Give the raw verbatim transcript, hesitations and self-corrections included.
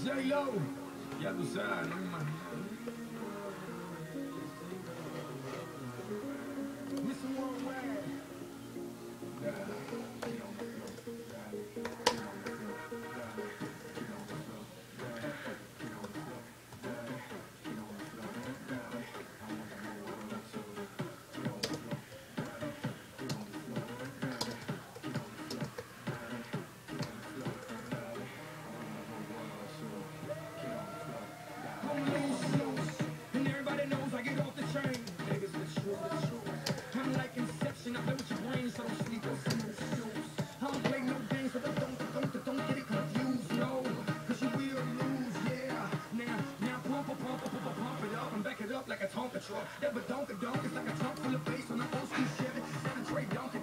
J-Lo, ya tú sabes, no me imagino. Mister Worldwide. And everybody knows I get off the train. Niggas, the truth, the truth. I'm like Inception, I play with your brain, so don't sleep on some shoes. I don't play no games, so don't, don't, don't, don't get it confused, no. Cause you will lose, yeah. Now, now pump, pump, pump, pump, pump, pump it up and back it up like a Tonka truck. That but donka donk is like a trunk full of bass on an old school Chevy. Seven tray donk.